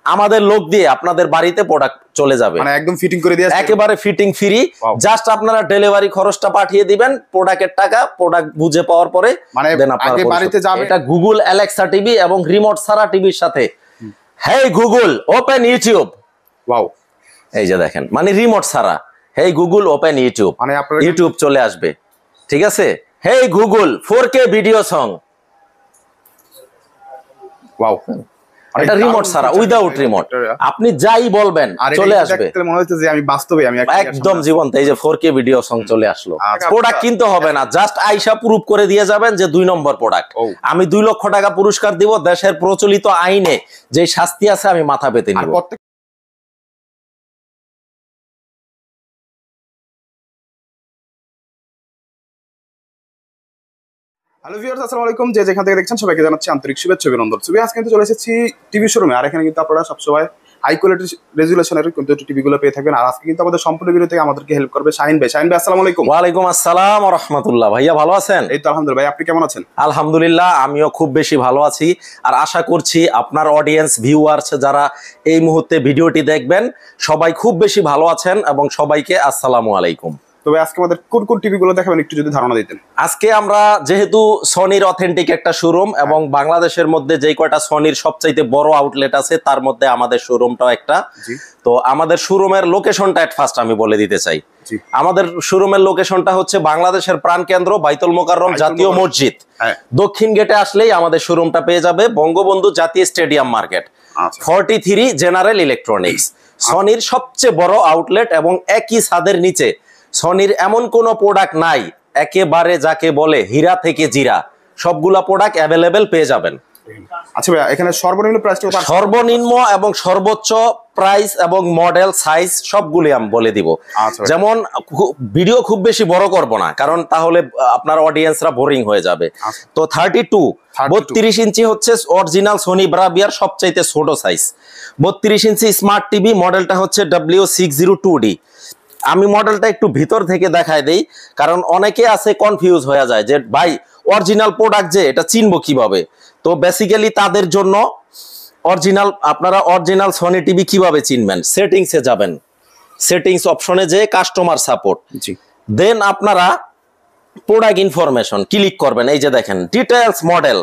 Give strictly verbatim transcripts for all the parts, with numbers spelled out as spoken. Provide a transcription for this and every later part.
আমাদের লোক দিয়ে আপনাদের বাড়িতে প্রোডাক্ট চলে যাবে, মানে একদম ফিটিং করে দিয়ে একেবারে ফিটিং ফ্রি। জাস্ট আপনারা ডেলিভারি খরচটা পাঠিয়ে দিবেন, প্রোডাক্টের টাকা প্রোডাক্ট বুঝে পাওয়ার পরে মানে আগে বাড়িতে যাবে। এটা গুগল অ্যালেক্সা টিভি এবং রিমোট ছাড়া টিভির সাথে। Hey Google open YouTube, wow, এই যে দেখেন, মানে রিমোট ছাড়া হেই গুগল ওপেন ইউটিউব, মানে আপনারা ইউটিউব চলে আসবে, ঠিক আছে? Hey Google four K video song, wow, এটা রিমোট ছাড়া, উইদাউট রিমোট, আপনি যাই বলবেন চলে আসবে। মনে হচ্ছে যে আমি বাস্তবে আমি একদম জীবন্ত, এই যে ফোর কে ভিডিও সং চলে আসলো। প্রোডাক্ট কিনতে হবে না, জাস্ট আইসা প্রুফ করে দিয়ে যাবেন যে দুই নম্বর প্রোডাক্ট। আমি দুই লক্ষ টাকা পুরস্কার দিব, দেশের প্রচলিত আইনে যে শাস্তি আছে আমি মাথা পেতে নিব। হ্যালো ভিউয়ার্স, আসসালামু আলাইকুম। যে যেখান থেকে দেখছেন সবাইকে জানাচ্ছি আন্তরিক শুভেচ্ছা অভিনন্দন। ছবি আজকে কিন্তু চলে এসেছি টিভি শোরুমে, আর এখানে কিন্তু আপনারা সবসময় হাই কোয়ালিটি রেজুলেশনের কিন্তু টিভিগুলো পেয়ে থাকবেন। আর আজকে কিন্তু আমাদের সম্পূর্ণ ভিডিও থেকে আমাদেরকে হেল্প করবে শাহিন ভাই। শাহিন ভাই আসসালামু আলাইকুম। ওয়া আলাইকুম আসসালাম ওয়া রাহমাতুল্লাহ। ভাইয়া ভালো আছেন? এই তো আলহামদুলিল্লাহ। ভাই আপনি কেমন আছেন? আলহামদুলিল্লাহ, আমিও খুব বেশি ভালো আছি। আর আশা করছি আপনার অডিয়েন্স ভিউয়ার্স যারা এই মুহূর্তে ভিডিওটি দেখবেন সবাই খুব বেশি ভালো আছেন, এবং সবাইকে আসসালামু আলাইকুম। তবে আজকে আমাদের কোন কোন টিভিগুলো দেখাবেন একটু যদি ধারণা দিতেন। আজকে আমরা যেহেতু সনির অথেন্টিক একটা শোরুম, এবং বাংলাদেশের মধ্যে যেই কয়টা সনির সবচাইতে বড় আউটলেট আছে তার মধ্যে আমাদের শোরুমটাও একটা। তো আমাদের শোরুমের লোকেশনটা এট ফার্স্ট আমি বলে দিতে চাই। আমাদের শোরুমের লোকেশনটা হচ্ছে বাংলাদেশের প্রাণকেন্দ্র বাইতুল মোকাররম জাতীয় মসজিদ, দক্ষিণ গেটে আসলেই আমাদের শোরুমটা পেয়ে যাবে। বঙ্গবন্ধু জাতীয় stadium market, forty three general electronics, সনির সবচেয়ে বড় আউটলেট। এবং একই ছাদের নিচে সনির এমন কোন প্রোডাক্ট নাই, একেবারে যাকে বলে হীরা থেকে জিরা, সবগুলা প্রোডাক্ট অ্যাভেলেবেল পেয়ে যাবেন। আচ্ছা ভাই, এখানে সর্বনিম্ন প্রাইসটা, সর্বনিম্ন এবং সর্বোচ্চ প্রাইস এবং মডেল সাইজ সবগুলি আমি বলে দিব। যেমন ভিডিও খুব বেশি বড় করব না, কারণ তাহলে আপনার অডিয়েন্সরা বোরিং হয়ে যাবে। তো থার্টি টু বত্রিশ ইঞ্চি হচ্ছে অরিজিনাল সোনি ব্রাভিয়ার সবচাইতে ছোট সাইজ। বত্রিশ ইঞ্চি স্মার্ট টিভি, মডেলটা হচ্ছে W six zero two D. আমি মডেলটা একটু ভিতর থেকে দেখায় দেই, কারণ অনেকে আছে কনফিউজ হয়ে যায় যে ভাই অরিজিনাল প্রোডাক্ট যে এটা চিনবো কিভাবে। তো বেসিক্যালি তাদের জন্য অরিজিনাল, আপনারা অরিজিনাল সনি টিভি কিভাবে চিনবেন, সেটিংসে যাবেন, সেটিংস অপশনে যে কাস্টমার সাপোর্ট, দেন আপনারা প্রোডাক্ট ইনফরমেশন ক্লিক করবেন। এই যে দেখেন details model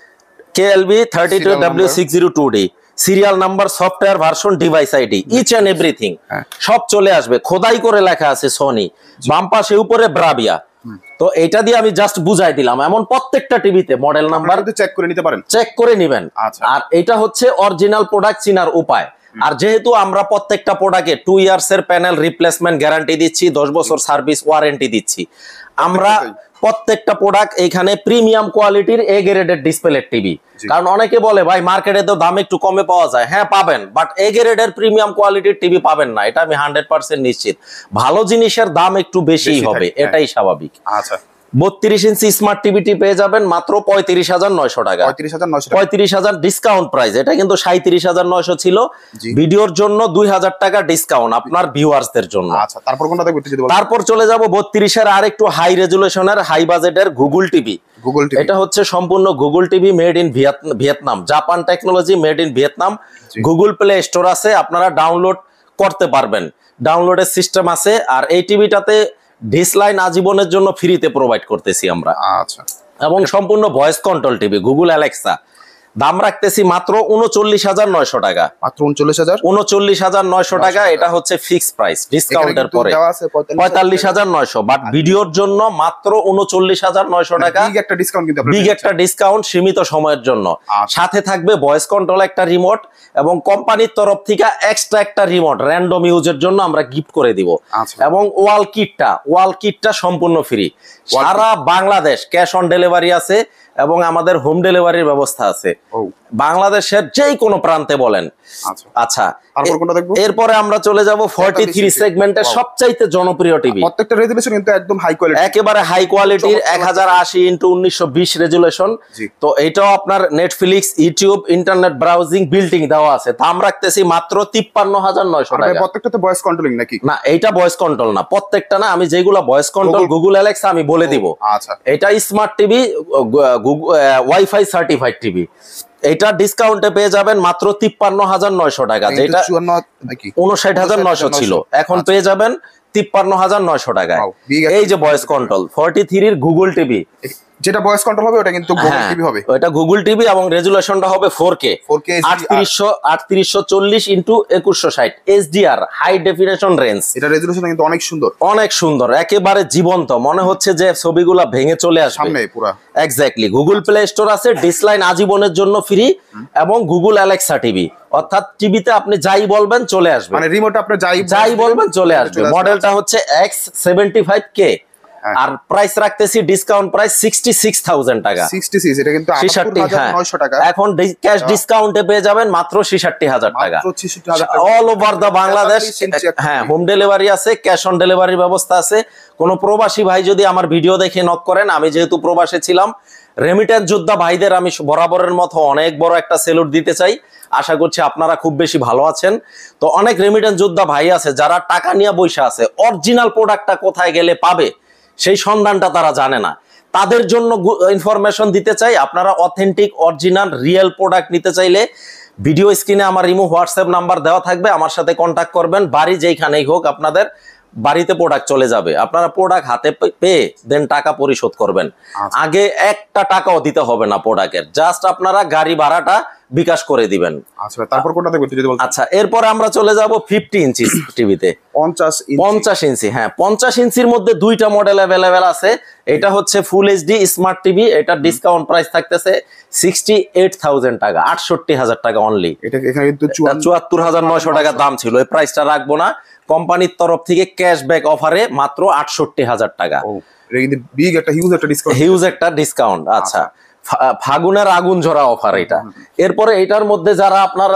K L B thirty two W six zero two D, serial number, software version, device ID, each and everything সব চলে আসবে। খোদাই করে লেখা আছে সনি, বাম পাশে উপরে ব্রাভিয়া। তো এটা দিয়ে আমি জাস্ট বুঝাই দিলাম। এমন প্রত্যেকটা টিভিতে মডেল নাম্বার চেক করে নিতে পারেন, চেক করে নেবেন। আর এটা হচ্ছে অরিজিনাল প্রোডাক্ট চিনার উপায়। আর যেহেতু আমরা প্রত্যেকটা প্রোডাক্টে টু ইয়ার্স এর প্যানেল রিপ্লেসমেন্ট গ্যারান্টি দিচ্ছি, দশ বছর সার্ভিস ওয়ারেন্টি দিচ্ছি, আমরা প্রত্যেকটা প্রোডাক্ট এখানে প্রিমিয়াম কোয়ালিটির এ গ্রেডের ডিসপ্লে টিভি। কারণ অনেকে বলে ভাই মার্কেটে তো দাম একটু কমে পাওয়া যায়, হ্যাঁ পাবেন, বাট এ গ্রেডের প্রিমিয়াম কোয়ালিটির টিভি পাবেন না, এটা আমি হান্ড্রেড পার্সেন্ট নিশ্চিত। ভালো জিনিসের দাম একটু বেশিই হবে, এটাই স্বাভাবিক। আচ্ছা, বত্রিশ ইঞ্চি স্মার্ট টিভিটি পেয়ে যাবেন মাত্র পঁয়ত্রিশ হাজার নয়শো টাকা, পঁয়ত্রিশ হাজার ডিসকাউন্ট প্রাইস। এটা কিন্তু সাঁইত্রিশ হাজার নয়শো ছিল, ভিডিওর জন্য দুই হাজার টাকা ডিসকাউন্ট আপনার ভিউয়ার্সদের জন্য। আচ্ছা, তারপর কোনটা দেখব? তারপর চলে যাব বত্রিশের আর একটু হাই রেজুলেশনের হাই বাজেটের গুগল টিভি। গুগল টিভি এটা হচ্ছে সম্পূর্ণ Google TV, made in Vietnam, Japan technology, made in Vietnam. Google Play Store আছে, আপনারা ডাউনলোড করতে পারবেন, ডাউনলোডের সিস্টেম আছে। আর এই টিভিটাতে ডিসলাইন আজীবনের জন্য ফ্রিতে প্রোভাইড করতেছি আমরা। আচ্ছা, এবং সম্পূর্ণ voice control TV, Google Alexa. দাম রাখতেছি মাত্র উনচল্লিশ হাজার নয়শো টাকা, মাত্র উনচল্লিশ হাজার উনচল্লিশ হাজার নয়শো টাকা। এটা হচ্ছে ফিক্স প্রাইস, ডিসকাউন্টের পরে পঁয়তাল্লিশ হাজার নয়শো, বাট ভিডিওর জন্য মাত্র উনচল্লিশ হাজার নয়শো টাকা। বিগ একটা ডিসকাউন্ট, কিন্তু বিগ একটা ডিসকাউন্ট সীমিত সময়ের জন্য। সাথে থাকবে ভয়েস কন্ট্রোল একটা রিমোট, এবং কোম্পানির তরফ থেকে এক্সট্রা একটা রিমোট র্যান্ডম ইউজের জন্য আমরা গিফট করে দিব। এবং ওয়াল কিটটা, ওয়াল কিটটা সম্পূর্ণ ফ্রি। সারা বাংলাদেশ ক্যাশ অন ডেলিভারি আছে, এবং আমাদের হোম ডেলিভারির ব্যবস্থা আছে বাংলাদেশের যেই কোনো প্রান্তে বলেন। আচ্ছা, এরপরে আমরা চলে যাব ফর্টি থ্রি সেগমেন্টের সবচাইতে জনপ্রিয় টিভি। প্রত্যেকটা রেজুলেশন কিন্তু একদম হাই কোয়ালিটি, একেবারে হাই কোয়ালিটির, এক হাজার আশি ইনটু উনিশশো বিশ রেজুলেশন। তো এটাও আপনার Netflix, YouTube, internet browsing, building দেওয়া আছে। দাম রাখতেছি মাত্র তিপ্পান্ন হাজার নয়শো টাকা। প্রত্যেকটাতে ভয়েস কন্ট্রোলিং নাকি? না, এইটা ভয়েস কন্ট্রোল না, প্রত্যেকটা না, আমি যেগুলো ভয়েস কন্ট্রোল গুগল অ্যালেক্সা আমি বলে দিব। আচ্ছা, এটা smart TV, wifi certified TV. এটা ডিসকাউন্টে পেয়ে যাবেন মাত্র তিপ্পান্ন হাজার নয়শো টাকা, যেটা উনষাট হাজার নয়শো ছিল, এখন পেয়ে যাবেন তিপ্পান্ন হাজার নয়শো টাকায়। এই যে ভয়েস কন্ট্রোল ফর্টি থ্রির গুগল টিভি, যেটা ভয়েস কন্ট্রোল হবে ওটা কিন্তু গুগল টিভি হবে, ওটা গুগল টিভি এবং রেজুলেশনটা হবে ফোর কে আটত্রিশশো আটত্রিশশো চল্লিশ ইনটু একুশশো ষাট এইচডিআর হাই ডেফিনেশন রেঞ্জ। এটা রেজুলেশন কিন্তু অনেক সুন্দর, অনেক সুন্দর, একেবারে জীবন্ত, মনে হচ্ছে যে ছবিগুলা ভেঙে চলে আসবে সামনে পুরো। এক্স্যাক্টলি। গুগল প্লে স্টোর আছে, ডিসলাইন আজীবনের জন্য ফ্রি, এবং গুগল অ্যালেক্সা টিভি, অর্থাৎ টিভিতে আপনি যাই বলবেন চলে আসবে, মানে রিমোট আপনি যাই যাই বলবেন চলে আসবে। মডেলটা হচ্ছে এক্স সেভেন্টি ফাইভ কে, আর প্রাইস রাখতেছি discount price sixty six thousand টাকা। সিক্সটি সিক্স, এটা কিন্তু আটাত্তর হাজার নয়শো টাকা। এখন ক্যাশ ডিসকাউন্টে পেয়ে যাবেন মাত্র ছেষট্টি হাজার টাকা, অল ওভার দা বাংলাদেশ। হ্যাঁ, হোম ডেলিভারি আছে, ক্যাশ অন ডেলিভারির ব্যবস্থা আছে। কোনো প্রবাসী ভাই যদি আমার ভিডিও দেখে নক করেন, আমি যেহেতু প্রবাসে ছিলাম, রেমিটেন্স যোদ্ধা ভাইদের আমি বরাবরের মতো অনেক বড় একটা সেলুট দিতে চাই। আশা করছি আপনারা খুব বেশি ভালো আছেন। তো অনেক রেমিটেন্স যোদ্ধা ভাই আছে যারা টাকা নিয়ে বসে আছে, অরিজিনাল প্রোডাক্টটা কোথায় গেলে পাবে সেই সন্ধানটা তারা জানে না, তাদের জন্য ইনফরমেশন দিতে চাই। আপনারা অথেন্টিক অরিজিনাল রিয়েল প্রোডাক্ট নিতে চাইলে ভিডিও স্ক্রিনে আমার ইমো হোয়াটসঅ্যাপ নাম্বার দেওয়া থাকবে, আমার সাথে কন্ট্যাক্ট করবেন। বাড়ি যেইখানেই হোক আপনাদের বাড়িতে প্রোডাক্ট চলে যাবে, আপনারা প্রোডাক্ট হাতে পেয়ে দেন টাকা পরিশোধ করবেন। আগে একটা টাকাও দিতে হবে না প্রোডাক্টের, জাস্ট আপনারা গাড়ি ভাড়াটা বিকাশ করে দিবেন। আচ্ছা, তারপর কোনটা দেখব যদি বলতে? আচ্ছা, এরপর আমরা চলে যাব ফিফটি ইঞ্চি টিভিতে। পঞ্চাশ ইঞ্চি, হ্যাঁ পঞ্চাশ ইঞ্চির মধ্যে দুইটা মডেল অ্যাভেলেবেল আছে। এটা হচ্ছে ফুল এইচডি স্মার্ট টিভি, এটা ডিসকাউন্ট প্রাইস থাকতেছে সিক্সটি এইট থাউজেন্ড টাকা, আটষট্টি হাজার টাকা অনলি। এটা এখানে কিন্তু চুয়াত্তর হাজার নয়শো টাকা দাম ছিল, এই প্রাইসটা রাখবো না। কোম্পানির তরফ থেকে ক্যাশব্যাক অফারে মাত্র আটষট্টি হাজার টাকা, বিগ একটা হিউজ একটা ডিসকাউন্ট, হিউজ একটা ডিসকাউন্ট। আচ্ছা, ফাগুনের আগুন ঝরা অফার এটা। এরপরে এটার মধ্যে যারা আপনারা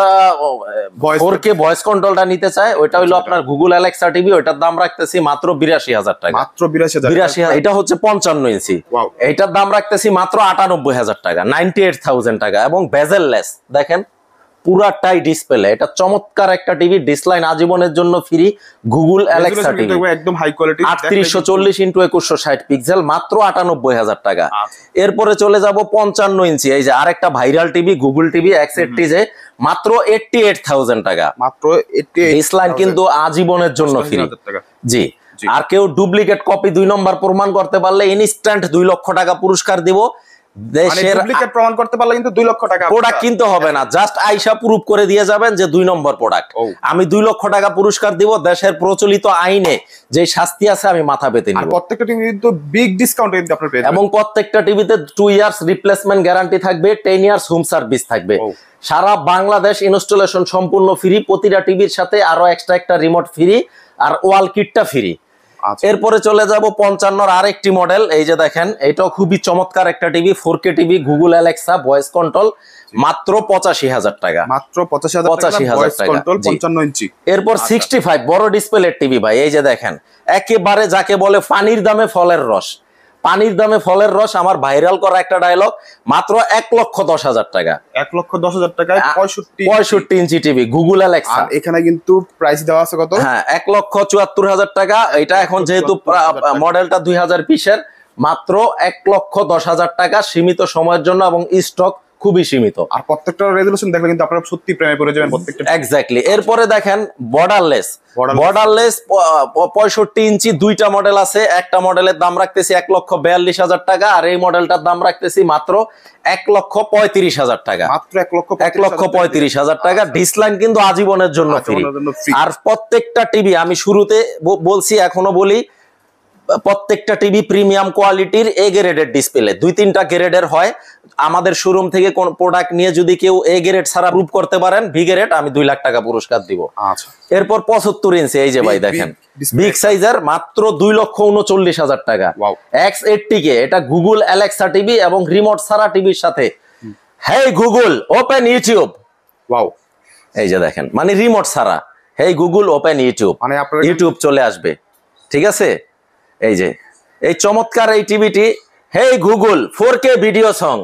ফোর কে ভয়েস কন্ট্রোলটা নিতে চায়, ওইটা হলো আপনার গুগল অ্যালেক্সা টিভি, ওইটার দাম রাখতেছি মাত্র বিরাশি হাজার টাকা, মাত্র বিরাশি হাজার। বিরাশি, এটা হচ্ছে পঞ্চান্ন ইঞ্চি, এটার দাম রাখতেছি মাত্র আটানব্বই হাজার টাকা, নাইনটি এইট থাউজেন্ড টাকা, এবং বেজেললেস। দেখেন পুরাটাই ডিসপ্লে, এটা চমৎকার একটা টিভি, ডিসলাইন আজীবনের জন্য ফ্রি, গুগল অ্যালেক্সা টিভি, একদম হাই কোয়ালিটি, আটত্রিশশো চল্লিশ ইনটু একুশশো ষাট পিক্সেল, মাত্র আটানব্বই হাজার টাকা। এরপরে চলে যাব পঞ্চান্ন ইঞ্চি, এই যে আরেকটা viral TV Google TV X eighty, যে মাত্র এইট্টি এইট থাউজেন্ড টাকা, মাত্র এইট্টি এইট, ডিসলাইন কিন্তু আজীবনের জন্য ফ্রি। জি, আর কেউ ডুপ্লিকেট কপি দুই নম্বর প্রমাণ করতে পারলে ইনস্ট্যান্ট দুই লক্ষ টাকা পুরস্কার দিব। দেশের ডুপ্লিকেট প্রমাণ করতে পারলে কিন্তু দুই লক্ষ টাকা প্রোডাক্ট কিনতে হবে না, জাস্ট আইসা প্রুফ করে দিয়ে যাবেন যে দুই নম্বর প্রোডাক্ট, আমি দুই লক্ষ টাকা পুরস্কার দিব। দেশের প্রচলিত আইনে যে শাস্তি আছে আমি মাথা পেতে নিব। প্রত্যেকটা টিভি কিন্তু বিগ ডিসকাউন্ট কিন্তু আপনারা পেয়ে যাবেন, এবং প্রত্যেকটা টিভিতে টু ইয়ার্স রিপ্লেসমেন্ট গ্যারান্টি থাকবে, টেন ইয়ার্স হোম সার্ভিস থাকবে, সারা বাংলাদেশ ইনস্টলেশন সম্পূর্ণ ফ্রি, প্রতিটা টিভির সাথে আরো এক্সট্রা একটা রিমোট ফ্রি, আর ওয়াল কিটটা ফ্রি। এরপরে চলে যাব পঞ্চান্নর আরেকটি মডেল, এই যে দেখেন, এটাও খুবই চমৎকার একটা TV, four K TV, Google Alexa voice control, মাত্র পঁচাশি হাজার টাকা, মাত্র পঁচাশি হাজার টাকা, পঞ্চান্ন ইঞ্চি। এরপর সিক্সটি ফাইভ বড় ডিসপ্লে টিভি ভাই, এই যে দেখেন, একেবারে যাকে বলে পানির দামে ফলের রস, পানির দামে fলের রস আমার ভাইরাল করা একটা ডায়লগ মাত্র এক লক্ষ দশ হাজার টাকা এক লক্ষ দশ হাজার টাকায় পঁয়ষট্টি পঁয়ষট্টি ইঞ্চি টিভি গুগল অ্যালেক্সা। আর এখানে কিন্তু প্রাইস দেওয়া আছে কত? হ্যাঁ এক লক্ষ চুয়াত্তর হাজার টাকা। এটা এখন যেহেতু মডেলটা দুই হাজার বিশের মাত্র এক লক্ষ দশ হাজার টাকা সীমিত সময়ের জন্য এবং স্টক খুবই সীমিত। আর প্রত্যেকটা রেজোলিউশন দেখলে কিন্তু আপনারা সত্যি প্রেমে পড়ে যাবেন প্রত্যেকটা। এক্স্যাক্টলি। এরপরে দেখেন বর্ডারলেস বর্ডারলেস পঁয়ষট্টি ইঞ্চি দুইটা মডেল আছে। একটা মডেলের দাম রাখতেছি এক লক্ষ বিয়াল্লিশ হাজার টাকা আর এই মডেলটার দাম রাখতেছি মাত্র এক লক্ষ পঁয়ত্রিশ হাজার টাকা। মাত্র এক লক্ষ এক লক্ষ পঁয়ত্রিশ হাজার টাকা। ডিসলাইন কিন্তু আজীবনের জন্য ফ্রি। আর প্রত্যেকটা টিভি আমি শুরুতে বলছি এখনো বলি প্রত্যেকটা টিভি প্রিমিয়াম কোয়ালিটির এ গ্রেডের ডিসপ্লে। দুই তিনটা গ্রেডের হয়। আমাদের শোরুম থেকে কোন প্রোডাক্ট নিয়ে যদি কেউ এ গ্রেড ছাড়া প্রুভ করতে পারেন ভি গ্রেড আমি দুই লাখ টাকা পুরস্কার দিব। আচ্ছা। এরপর পঁচাত্তর ইঞ্চি এই যে ভাই দেখেন বিগ সাইজের মাত্র দুই লক্ষ উনচল্লিশ হাজার টাকা। এক্স এইটটি কে এটা গুগল অ্যালেক্সা টিভি এবং রিমোট ছাড়া টিভির সাথে hey Google open YouTube. Wow এই যে দেখেন মানে রিমোট ছাড়া হেই গুগল ওপেন ইউটিউব মানে আপনার ইউটিউব চলে আসবে। ঠিক আছে। এই যে এই চমৎকার এই টিভিটি hey Google four K video song.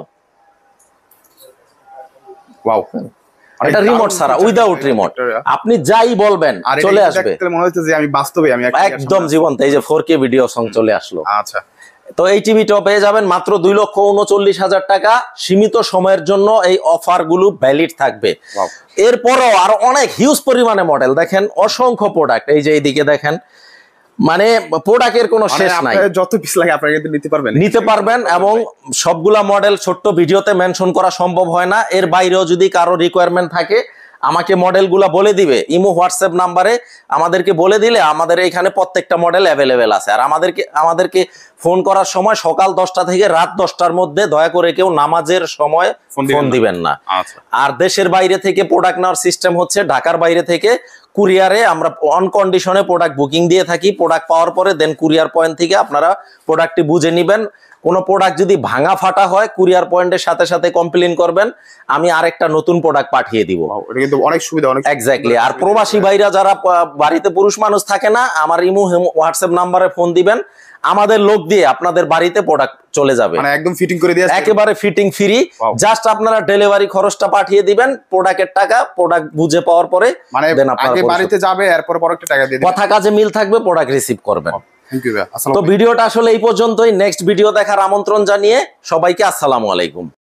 Wow এটা রিমোট ছাড়া উইদাউট রিমোট আপনি যাই বলবেন চলে আসবে। মনে হচ্ছে যে আমি বাস্তবে আমি একদম জীবন্ত এই যে ফোর কে ভিডিও সং চলে আসলো। আচ্ছা তো এই টিভিটাও পেয়ে যাবেন মাত্র দুই লক্ষ উনচল্লিশ হাজার টাকা। সীমিত সময়ের জন্য এই অফার গুলো ভ্যালিড থাকবে। এরপরও আরো অনেক হিউজ পরিমাণে মডেল, দেখেন অসংখ্য প্রোডাক্ট, এই যে এইদিকে দেখেন, মানে প্রোডাক্টের কোনো শেষ নাই। যত পিস লাগে আপনারা কিন্তু নিতে পারবেন নিতে পারবেন এবং সবগুলা মডেল ছোট্ট ভিডিওতে মেনশন করা সম্ভব হয় না। এর বাইরেও যদি কারো রিকোয়ারমেন্ট থাকে আমাকে মডেলগুলা বলে দিবে, ইমো হোয়াটসঅ্যাপ নাম্বারে আমাদেরকে বলে দিলে আমাদের এখানে প্রত্যেকটা মডেল অ্যাভেলেবেল আছে। আর আমাদেরকে আমাদেরকে ফোন করার সময় সকাল দশটা থেকে রাত দশটার মধ্যে দয়া করে কেউ নামাজের সময় ফোন দিবেন না। আর দেশের বাইরে থেকে প্রোডাক্ট নেওয়ার সিস্টেম হচ্ছে ঢাকার বাইরে থেকে কুরিয়ারে আমরা অন কন্ডিশনে প্রোডাক্ট বুকিং দিয়ে থাকি। প্রোডাক্ট পাওয়ার পরে দেন কুরিয়ার পয়েন্ট থেকে আপনারা প্রোডাক্টটি বুঝে নেবেন। কোনো প্রোডাক্ট যদি ভাঙা ফাটা হয় কুরিয়ার পয়েন্টের সাথে সাথে কমপ্লেইন করবেন, আমি আরেকটা নতুন প্রোডাক্ট পাঠিয়ে দিব। এটা কিন্তু অনেক সুবিধা, অনেক এক্স্যাক্টলি। আর প্রবাসী ভাইরা যারা বাড়িতে পুরুষ মানুষ থাকে না, আমার ইমো হোয়াটসঅ্যাপ নাম্বারে ফোন দিবেন, আমাদের লোক দিয়ে আপনাদের বাড়িতে প্রোডাক্ট চলে যাবে, মানে একদম ফিটিং করে দিয়ে একেবারে ফিটিং ফ্রি। জাস্ট আপনারা ডেলিভারি খরচটা পাঠিয়ে দিবেন, প্রোডাক্টের টাকা প্রোডাক্ট বুঝে পাওয়ার পরে মানে আগে বাড়িতে যাবে, এরপর প্রোডাক্টের টাকা দিয়ে দিবেন। কথা কাজে মিল থাকবে, প্রোডাক্ট রিসিভ করবেন। থ্যাংক ইউ ভাই। তো ভিডিওটা আসলে এই পর্যন্তই। নেক্সট ভিডিও দেখার আমন্ত্রণ জানিয়ে সবাইকে আসসালামু আলাইকুম।